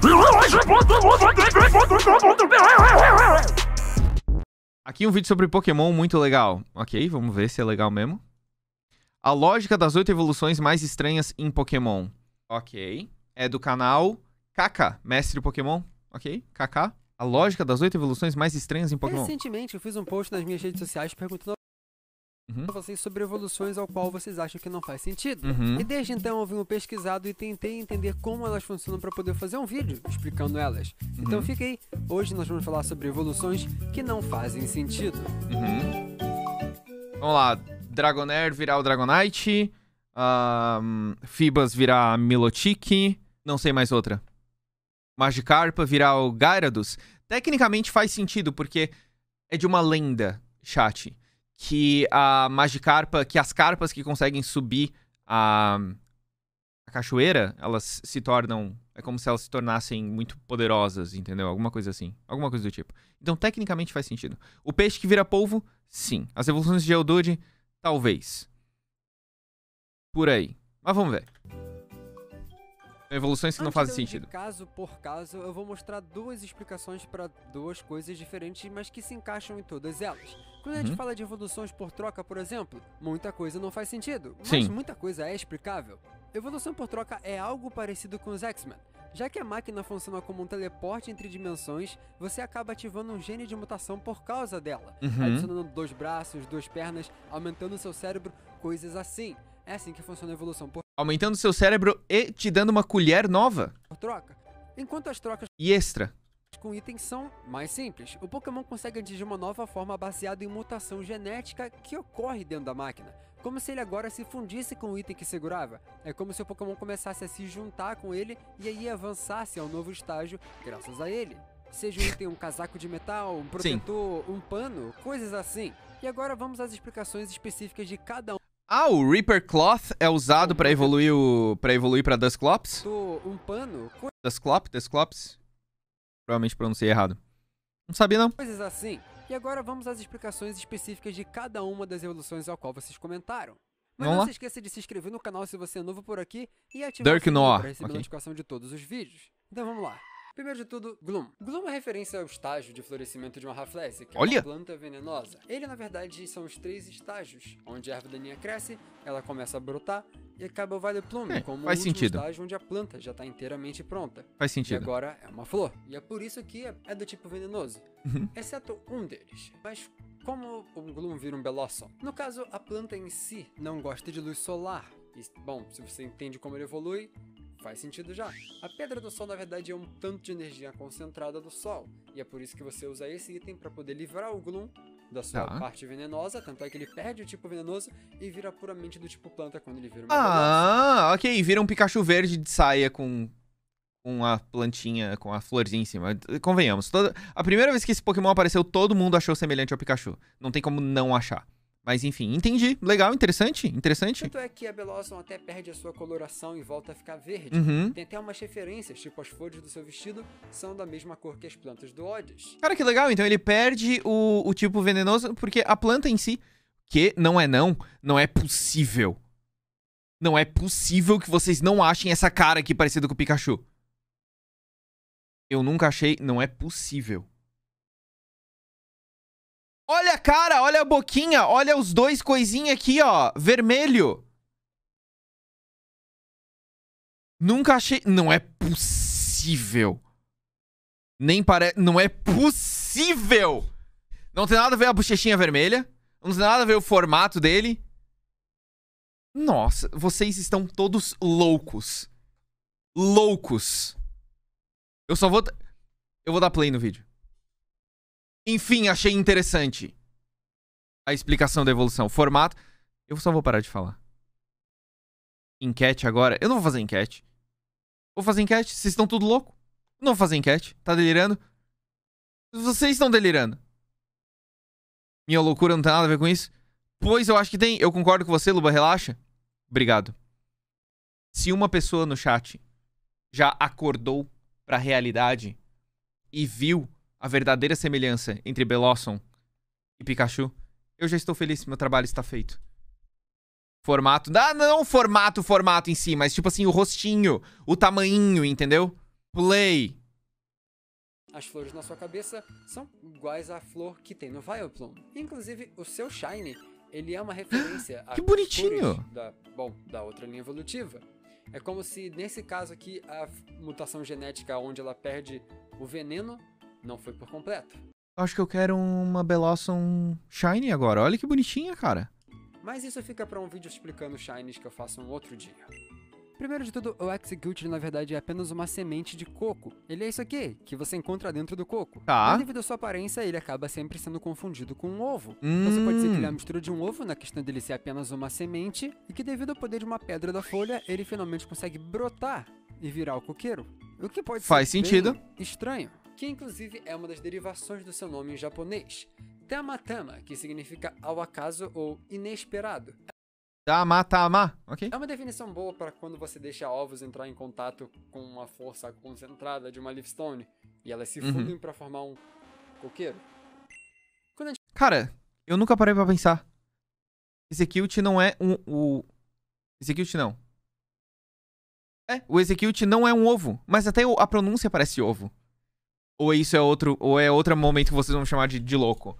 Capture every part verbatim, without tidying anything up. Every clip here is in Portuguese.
Aqui um vídeo sobre Pokémon muito legal. Ok, vamos ver se é legal mesmo. A lógica das oito evoluções mais estranhas em Pokémon. Ok. É do canal Kaká, Mestre Pokémon. Ok, Kaká. A lógica das oito evoluções mais estranhas em Pokémon. Recentemente eu fiz um post nas minhas redes sociais perguntando Uhum. a vocês sobre evoluções ao qual vocês acham que não faz sentido. Uhum. E desde então eu venho pesquisado e tentei entender como elas funcionam para poder fazer um vídeo explicando elas. Uhum. Então fica aí. Hoje nós vamos falar sobre evoluções que não fazem sentido. Uhum. Vamos lá. Dragonair virar o Dragonite. Um, Fibas virar Milotic. Não sei mais outra. Magikarpa virar o Gyarados. Tecnicamente faz sentido, porque é de uma lenda, chat, que a Magikarpa, que as carpas que conseguem subir a, a cachoeira, elas se tornam... É como se elas se tornassem muito poderosas, entendeu? Alguma coisa assim. Alguma coisa do tipo. Então, tecnicamente faz sentido. O peixe que vira polvo, sim. As evoluções de Geodude, talvez. Por aí. Mas vamos ver. Evoluções que não Antes fazem de eu ir sentido. de caso por caso, eu vou mostrar duas explicações para duas coisas diferentes, mas que se encaixam em todas elas. Quando a gente Uhum. fala de evoluções por troca, por exemplo, muita coisa não faz sentido, mas Sim. muita coisa é explicável. Evolução por troca é algo parecido com os X-Men. Já que a máquina funciona como um teleporte entre dimensões, você acaba ativando um gene de mutação por causa dela, Uhum. adicionando dois braços, duas pernas, aumentando seu cérebro, coisas assim. É assim que funciona a evolução por Aumentando seu cérebro e te dando uma colher nova por troca. Enquanto as trocas e extra. com itens são mais simples, o Pokémon consegue atingir uma nova forma baseada em mutação genética que ocorre dentro da máquina, como se ele agora se fundisse com o item que segurava. É como se o Pokémon começasse a se juntar com ele e aí avançasse ao novo estágio graças a ele. Seja o item um casaco de metal, um protetor, um pano, coisas assim. E agora vamos às explicações específicas de cada um. Ah, o Reaper Cloth é usado pra evoluir o para evoluir para Dusclops? Um pano, Dusclop, Dusclops. Provavelmente pronunciei errado. Não sabia não. coisas assim. E agora vamos às explicações específicas de cada uma das evoluções ao qual vocês comentaram. Mas Vamos não lá. se esqueça de se inscrever no canal se você é novo por aqui e ativar Dark o sininho Noir, para receber ok. notificação de todos os vídeos. Então vamos lá. Primeiro de tudo, Gloom. Gloom é referência ao estágio de florescimento de uma Rafflesia, que é Olha! uma planta venenosa. Ele, na verdade, são os três estágios, onde a erva daninha cresce, ela começa a brotar e acaba o Vale Plume, É, como faz o último sentido. estágio onde a planta já está inteiramente pronta. Faz E sentido. agora é uma flor. E é por isso que é é do tipo venenoso. Uhum. Exceto um deles. Mas como o Gloom vira um Bellossom? No caso, a planta em si não gosta de luz solar. E, bom, se você entende como ele evolui, faz sentido já. A Pedra do Sol, na verdade, é um tanto de energia concentrada do Sol. E é por isso que você usa esse item para poder livrar o Gloom da sua Tá. parte venenosa. Tanto é que ele perde o tipo venenoso e vira puramente do tipo planta quando ele vira uma Bellossom. Ah, ok. Vira um Pikachu verde de saia com, com a plantinha, com a florzinha em cima. Convenhamos. Toda... A primeira vez que esse Pokémon apareceu, todo mundo achou semelhante ao Pikachu. Não tem como não achar. Mas enfim, entendi. Legal, interessante, interessante. Tanto é que a Bellossom até perde a sua coloração e volta a ficar verde. Uhum. Tem até umas referências, tipo as flores do seu vestido são da mesma cor que as plantas do Oddish. Cara, que legal. Então ele perde o, o tipo venenoso, porque a planta em si, que não é não, não é possível. Não é possível que vocês não achem essa cara aqui parecida com o Pikachu. Eu nunca achei, não é possível. Olha a cara, olha a boquinha, olha os dois coisinhos aqui, ó, vermelho. Nunca achei, não é possível. Nem parece, não é possível. Não tem nada a ver a bochechinha vermelha, não tem nada a ver o formato dele. Nossa, vocês estão todos loucos. Loucos. Eu só vou... Eu vou dar play no vídeo. Enfim, achei interessante a explicação da evolução. Formato... Eu só vou parar de falar. Enquete agora. Eu não vou fazer enquete. Vou fazer enquete? Vocês estão tudo louco? Não vou fazer enquete. Tá delirando? Vocês estão delirando. Minha loucura não tem nada a ver com isso? Pois eu acho que tem. Eu concordo com você, Luba. Relaxa. Obrigado. Se uma pessoa no chat já acordou pra realidade e viu a verdadeira semelhança entre Bellossom e Pikachu, eu já estou feliz, meu trabalho está feito. Formato... Ah, não formato, formato em si, mas tipo assim, o rostinho, o tamanhinho, entendeu? Play. As flores na sua cabeça são iguais à flor que tem no Vileplume. Inclusive, o seu Shiny, ele é uma referência a Que bonitinho. flores da, bom, da outra linha evolutiva. É como se, nesse caso aqui, a mutação genética onde ela perde o veneno não foi por completo. Acho que eu quero uma Bellossom Shiny agora. Olha que bonitinha, cara. Mas isso fica pra um vídeo explicando Shinies que eu faço um outro dia. Primeiro de tudo, o Exeggcute, na verdade, é apenas uma semente de coco. Ele é isso aqui, que você encontra dentro do coco. Tá. Mas devido à sua aparência, ele acaba sempre sendo confundido com um ovo. Hum. Você pode dizer que ele é a mistura de um ovo, na questão dele ser apenas uma semente, e que devido ao poder de uma pedra da folha, ele finalmente consegue brotar e virar o coqueiro. O que pode Faz ser sentido. bem estranho. Que inclusive é uma das derivações do seu nome em japonês. Tamatama, que significa ao acaso ou inesperado. Tama, tama. Ok. É uma definição boa para quando você deixa ovos entrar em contato com uma força concentrada de uma Leafstone e elas se Uhum. fundem para formar um coqueiro. Quando a gente Cara, eu nunca parei pra pensar. Execute não é um... O... Execute não. É, o Execute não é um ovo. Mas até o- a pronúncia parece ovo. Ou isso é outro... Ou é outro momento que vocês vão chamar de, de louco.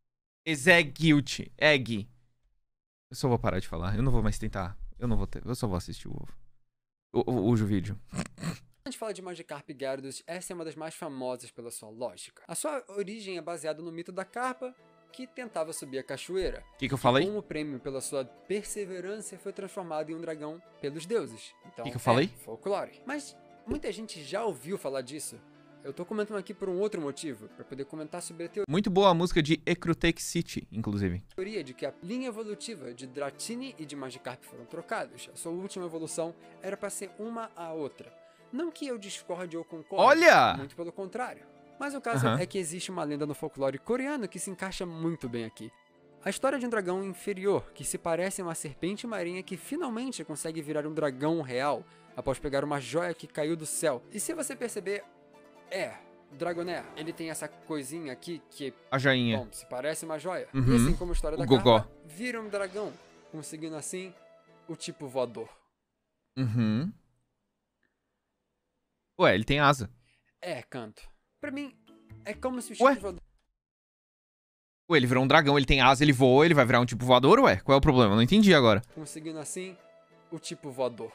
Execute. Egg. Eu só vou parar de falar. Eu não vou mais tentar. Eu não vou ter... Eu só vou assistir o ovo. O, o, o vídeo. a gente fala de Magikarp e Gyarados, essa é uma das mais famosas pela sua lógica. A sua origem é baseada no mito da carpa, que tentava subir a cachoeira. O que, que eu falei? Como prêmio pela sua perseverança, foi transformado em um dragão pelos deuses. Então, Que que eu falei? É folclore. Mas muita gente já ouviu falar disso. Eu tô comentando aqui por um outro motivo, para poder comentar sobre a Muito boa a música de Ecrutech City, inclusive. teoria de que a linha evolutiva de Dratini e de Magikarp foram trocados. A sua última evolução era para ser uma a outra. Não que eu discorde ou concorde, Olha! muito pelo contrário. Mas o caso Aham. é que existe uma lenda no folclore coreano que se encaixa muito bem aqui. A história de um dragão inferior, que se parece uma serpente marinha que finalmente consegue virar um dragão real, após pegar uma joia que caiu do céu. E se você perceber, é, Dragonair, ele tem essa coisinha aqui que, A joinha. bom, se parece uma joia. Uhum. E assim como a história O da gogó. carpa, vira um dragão, conseguindo assim o tipo voador. Uhum. Ué, ele tem asa. É, canto. Pra mim, é como se o Ué? tipo voador Ué, ele virou um dragão, ele tem asa, ele voa, ele vai virar um tipo voador, ué? Qual é o problema? Eu não entendi agora. conseguindo assim o tipo voador.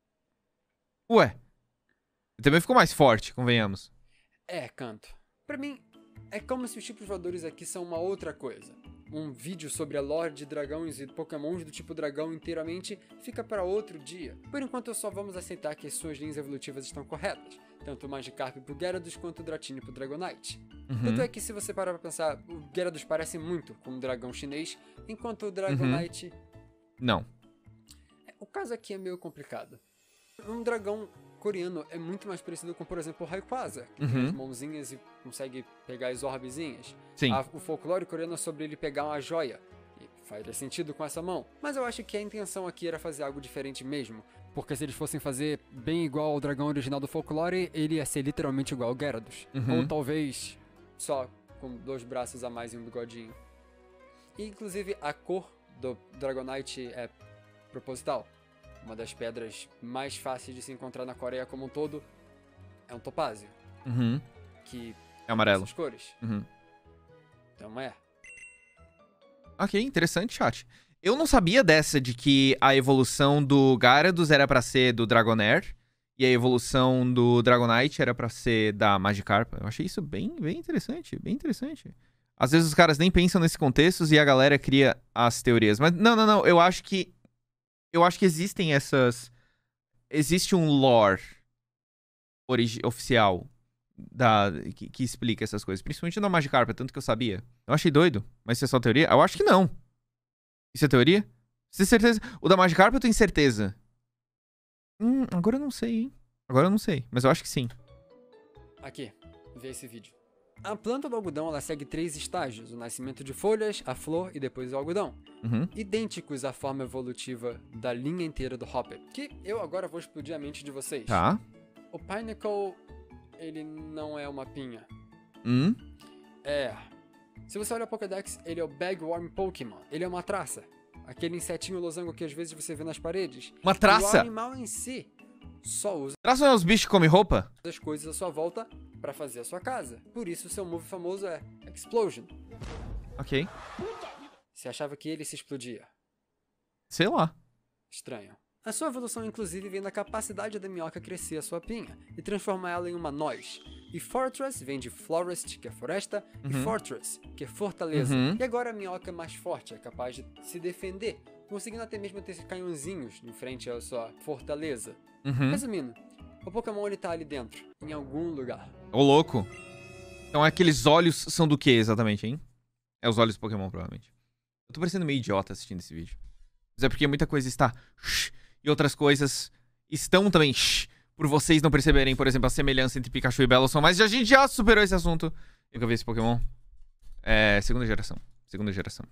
Ué. Ele também ficou mais forte, convenhamos. É, canto. Pra mim, é como se os tipos voadores aqui são uma outra coisa. Um vídeo sobre a lore de dragões e pokémons do tipo dragão inteiramente fica para outro dia. Por enquanto, só vamos aceitar que as suas linhas evolutivas estão corretas. Tanto o Magikarp pro Gyarados quanto o Dratini pro Dragonite. Uhum. Tanto é que se você parar pra pensar, o Gyarados parece muito com um dragão chinês, enquanto o Dragonite... Não. O caso aqui é meio complicado. Um dragão coreano é muito mais parecido com, por exemplo, o Rayquaza, que tem Uhum. as mãozinhas e consegue pegar as orbezinhas. Sim. A- o folclore coreano é sobre ele pegar uma joia. E faria sentido com essa mão. Mas eu acho que a intenção aqui era fazer algo diferente mesmo. Porque se eles fossem fazer bem igual ao dragão original do folclore, ele ia ser literalmente igual ao Gyarados. Uhum. Ou talvez só com dois braços a mais e um bigodinho. E, inclusive, a cor do Dragonite é proposital. Uma das pedras mais fáceis de se encontrar na Coreia como um todo é um topázio, Uhum. que É amarelo. essas cores. Uhum. Então é. Ok, interessante, chat. Eu não sabia dessa de que a evolução do Gyarados era pra ser do Dragonair e a evolução do Dragonite era pra ser da Magikarp. Eu achei isso bem, bem interessante, bem interessante. Às vezes os caras nem pensam nesse contexto e a galera cria as teorias. Mas não, não, não. Eu acho que eu acho que existem essas. Existe um lore origi- oficial da que, que explica essas coisas, principalmente da Magikarp, tanto que eu sabia. Eu achei doido, mas isso é só teoria? Eu acho que não. Isso é teoria? Você tem certeza? O da Magikarp eu tenho certeza. Hum, agora eu não sei, hein? Agora eu não sei, mas eu acho que sim. Aqui, vê esse vídeo. A planta do algodão ela segue três estágios: o nascimento de folhas, a flor e depois o algodão. Uhum. Idênticos à forma evolutiva da linha inteira do Hopper. Que eu agora vou explodir a mente de vocês. Tá. O Pineapple, ele não é uma pinha. Hum. É. Se você olha o Pokédex, ele é o Bagworm Pokémon. Ele é uma traça. Aquele insetinho losango que às vezes você vê nas paredes. Uma E o traça? animal em si, só usa Traçam é os bichos que comem roupa? as coisas à sua volta para fazer a sua casa. Por isso, seu move famoso é Explosion. Ok. Você achava que ele se explodia? Sei lá. Estranho. A sua evolução, inclusive, vem da capacidade da minhoca crescer a sua pinha e transformar ela em uma noz. E Fortress vem de Forest, que é floresta, Uhum. e Fortress, que é fortaleza. Uhum. E agora a minhoca é mais forte, é capaz de se defender, conseguindo até mesmo ter canhõezinhos em frente à sua fortaleza. Uhum. Resumindo, o Pokémon ele tá ali dentro, em algum lugar. Ô, louco. Então aqueles olhos são do que exatamente, hein? É os olhos do Pokémon, provavelmente. Eu tô parecendo meio idiota assistindo esse vídeo. Mas é porque muita coisa está... E outras coisas estão também... Por vocês não perceberem, por exemplo, a semelhança entre Pikachu e Bellossom. Mas a gente já superou esse assunto. Eu que vi esse Pokémon. É... Segunda geração. Segunda geração.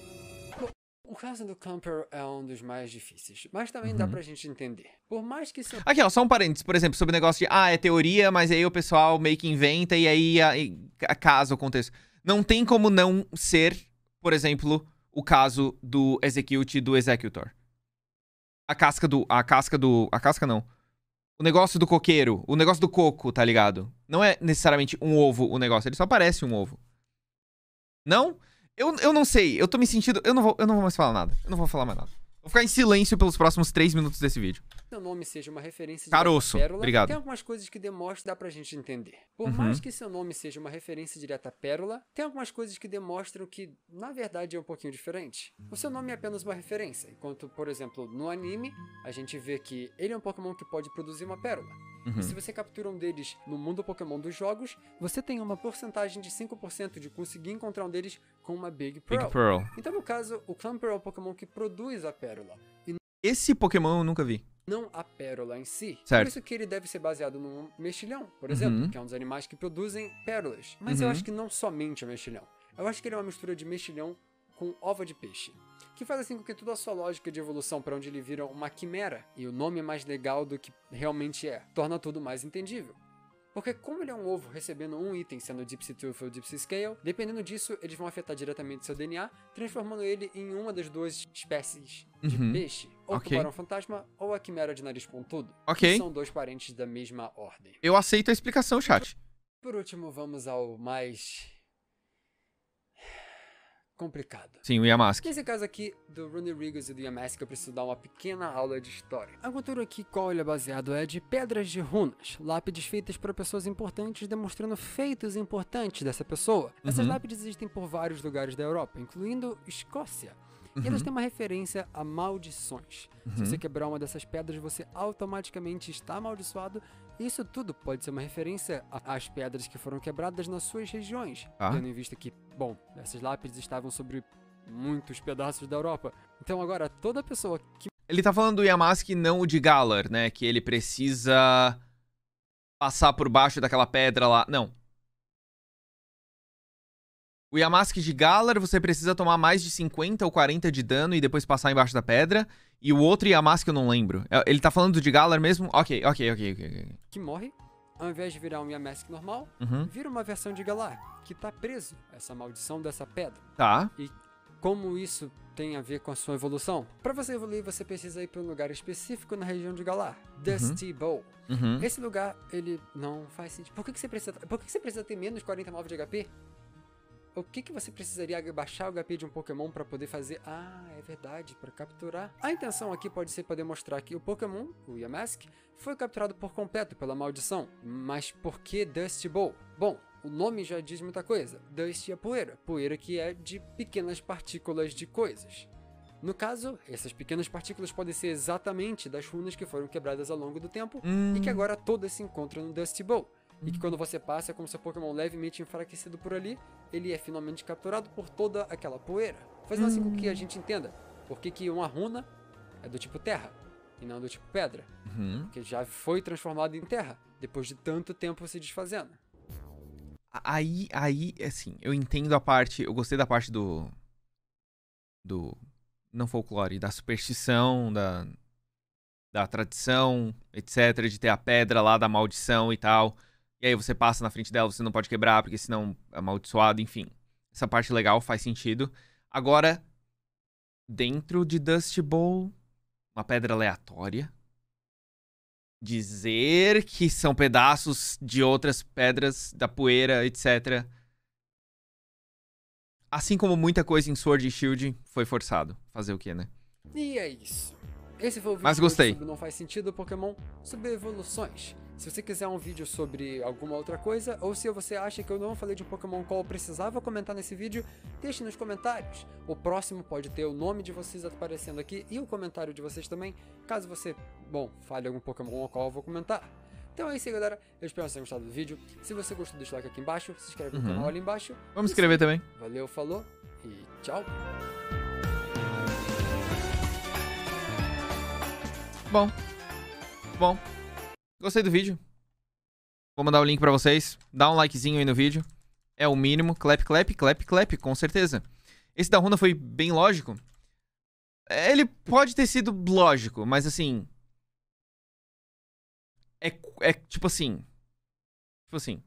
O caso do Clamperl é um dos mais difíceis, mas também Uhum. dá pra gente entender. Por mais que seu Aqui, ó, só um parênteses, por exemplo, sobre o negócio de, ah, é teoria, mas aí o pessoal meio que inventa e aí, aí caso aconteça. Não tem como não ser, por exemplo, o caso do Execute e do Executor. A casca do... A casca do... A casca não. O negócio do coqueiro, o negócio do coco, tá ligado? Não é necessariamente um ovo o negócio, ele só parece um ovo. Não? Eu, eu não sei, eu tô me sentindo... Eu não, vou, eu não vou mais falar nada. Eu não vou falar mais nada. Vou ficar em silêncio pelos próximos três minutos desse vídeo. seu nome seja uma referência Caroço, direta à pérola, obrigado. tem algumas coisas que demonstram, dá pra gente entender. Por Uhum. mais que seu nome seja uma referência direta à pérola, tem algumas coisas que demonstram que, na verdade, é um pouquinho diferente. O seu nome é apenas uma referência, enquanto, por exemplo, no anime, a gente vê que ele é um Pokémon que pode produzir uma pérola. Uhum. E se você captura um deles no mundo Pokémon dos jogos, você tem uma porcentagem de cinco por cento de conseguir encontrar um deles com uma Big Pearl. Big Pearl. Então, no caso, o Clamperl é o Pokémon que produz a pérola, e Esse Pokémon eu nunca vi. não a pérola em si. Certo. Por isso que ele deve ser baseado num mexilhão, por exemplo, Uhum. que é um dos animais que produzem pérolas. Mas eu Uhum. acho que não somente o mexilhão. Eu acho que ele é uma mistura de mexilhão com ova de peixe. Que faz assim com que toda a sua lógica de evolução para onde ele vira uma quimera, e o nome é mais legal do que realmente é, torna tudo mais entendível. Porque como ele é um ovo recebendo um item, sendo o Dipsy Tooth ou o Dipsy Scale, dependendo disso, eles vão afetar diretamente seu D N A, transformando ele em uma das duas espécies de Uhum. peixe, ou Ok. tubarão fantasma, ou a quimera de nariz pontudo, Ok. que são dois parentes da mesma ordem. Eu aceito a explicação, chat. Por último, vamos ao mais complicado. Sim, o Yamask. Nesse caso aqui, do Runerigus e do Yamask, eu preciso dar uma pequena aula de história. A cultura aqui, qual ele é baseado, é de pedras de runas, lápides feitas por pessoas importantes, demonstrando feitos importantes dessa pessoa. Essas Uhum. lápides existem por vários lugares da Europa, incluindo Escócia. E Uhum. elas têm uma referência a maldições. Se Uhum. você quebrar uma dessas pedras, você automaticamente está amaldiçoado. E isso tudo pode ser uma referência a- às pedras que foram quebradas nas suas regiões. Tá. Tendo em vista que, bom, essas lápides estavam sobre muitos pedaços da Europa. Então agora, toda pessoa que Ele tá falando do Yamask, não o de Galar, né? Que ele precisa passar por baixo daquela pedra lá. Não. O Yamask de Galar, você precisa tomar mais de cinquenta ou quarenta de dano e depois passar embaixo da pedra. E o outro Yamask eu não lembro. É- Ele tá falando do de Galar mesmo? Ok, ok, ok, ok. ok. que morre, ao invés de virar um Yamask normal, Uhum. vira uma versão de Galar, que tá preso a essa maldição dessa pedra. Tá. Como isso tem a ver com a sua evolução? Para você evoluir, você precisa ir para um lugar específico na região de Galar, Dusty Bowl. Uhum. Esse lugar, ele não faz sentido. Por que, que você precisa, por que, que você precisa ter menos quarenta e nove de H P? O que, que você precisaria baixar o H P de um Pokémon para poder fazer? Ah, é verdade, para capturar. A intenção aqui pode ser para demonstrar que o Pokémon, o Yamask, foi capturado por completo pela maldição. Mas por que Dusty Bowl? Bom, o nome já diz muita coisa. Dust é poeira. Poeira que é de pequenas partículas de coisas. No caso, essas pequenas partículas podem ser exatamente das runas que foram quebradas ao longo do tempo Hum. e que agora todas se encontram no Dusty Bowl. E que quando você passa, é como seu Pokémon levemente enfraquecido por ali, ele é finalmente capturado por toda aquela poeira. Fazendo assim com que a gente entenda por que, que uma runa é do tipo terra e não do tipo pedra. Uhum. Porque já foi transformado em terra, depois de tanto tempo se desfazendo. Aí, aí, assim, eu entendo a parte... Eu gostei da parte do... Do... Não folclore, da superstição, da... Da tradição, etcétera. De ter a pedra lá da maldição e tal. E aí você passa na frente dela, você não pode quebrar, porque senão é amaldiçoado, enfim. Essa parte legal, faz sentido. Agora, dentro de Dusty Bowl, uma pedra aleatória. dizer que são pedaços de outras pedras, da poeira, etcétera. Assim como muita coisa em Sword e Shield, foi forçado. Fazer o quê, né? E é isso. Esse foi o vídeo Mas gostei. sobre Não Faz Sentido Pokémon sobre evoluções. Se você quiser um vídeo sobre alguma outra coisa, ou se você acha que eu não falei de um Pokémon qual eu precisava comentar nesse vídeo, deixe nos comentários. O próximo pode ter o nome de vocês aparecendo aqui e o comentário de vocês também, caso você, bom, fale algum Pokémon ao qual eu vou comentar. Então é isso aí, galera. Eu espero que vocês tenham gostado do vídeo. Se você gostou, deixa o like aqui embaixo, se inscreve no Uhum. canal ali embaixo. Vamos E escrever sim, também. Valeu, falou e tchau. Bom. Bom. Gostei do vídeo. Vou mandar o link pra vocês. Dá um likezinho aí no vídeo. É o mínimo. Clap, clap, clap, clap, com certeza. Esse da Runa foi bem lógico. Ele pode ter sido lógico, mas assim... É, é tipo assim... Tipo assim...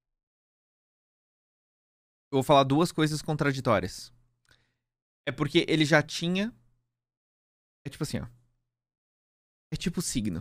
Eu vou falar duas coisas contraditórias. É porque ele já tinha... É tipo assim, ó. É tipo signo.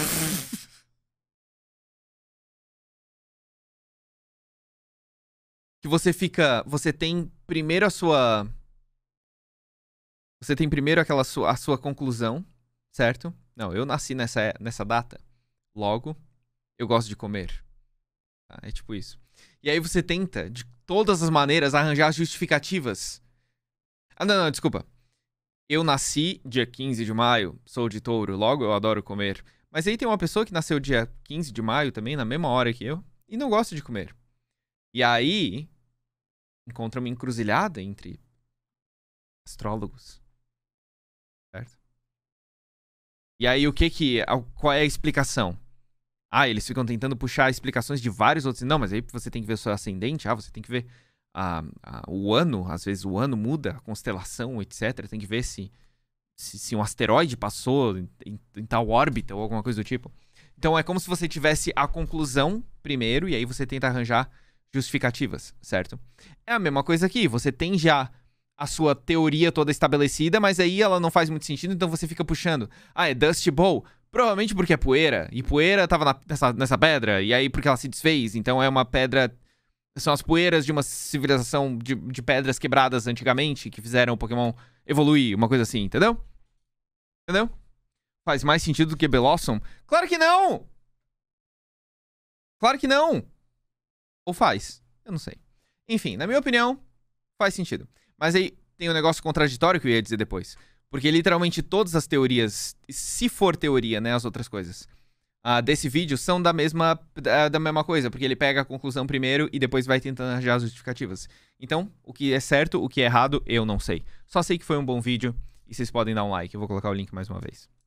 Que você fica... Você tem primeiro a sua... Você tem primeiro aquela sua, a sua conclusão, certo? Não, eu nasci nessa, nessa data. Logo, eu gosto de comer. Tá? É tipo isso. E aí você tenta, de todas as maneiras, arranjar justificativas. Ah, não, não, desculpa. Eu nasci dia quinze de maio, sou de touro, logo eu adoro comer. Mas aí tem uma pessoa que nasceu dia quinze de maio também, na mesma hora que eu, e não gosta de comer. E aí, encontra uma encruzilhada entre astrólogos. Certo? E aí o que que... Qual é a explicação? Ah, eles ficam tentando puxar explicações de vários outros... Não, mas aí você tem que ver o seu ascendente. Ah, você tem que ver ah, ah, o ano. Às vezes o ano muda, a constelação, etcétera. Tem que ver se, se, se um asteroide passou em, em, em tal órbita ou alguma coisa do tipo. Então é como se você tivesse a conclusão primeiro e aí você tenta arranjar justificativas, certo? É a mesma coisa aqui. Você tem já a sua teoria toda estabelecida, mas aí ela não faz muito sentido, então você fica puxando. Ah, é Dust Bowl? Provavelmente porque é poeira. E poeira tava na, nessa, nessa pedra, e aí porque ela se desfez. Então é uma pedra... São as poeiras de uma civilização de, de pedras quebradas antigamente, que fizeram o Pokémon evoluir, uma coisa assim, entendeu? Entendeu? Faz mais sentido do que Bellossom? Claro que não! Claro que não! Ou faz? Eu não sei. Enfim, na minha opinião, faz sentido. Mas aí tem um negócio contraditório que eu ia dizer depois. Porque literalmente todas as teorias, se for teoria, né, as outras coisas, uh, desse vídeo são da mesma, uh, da mesma coisa. Porque ele pega a conclusão primeiro e depois vai tentando arranjar as justificativas. Então, o que é certo, o que é errado, eu não sei. Só sei que foi um bom vídeo e vocês podem dar um like. Eu vou colocar o link mais uma vez.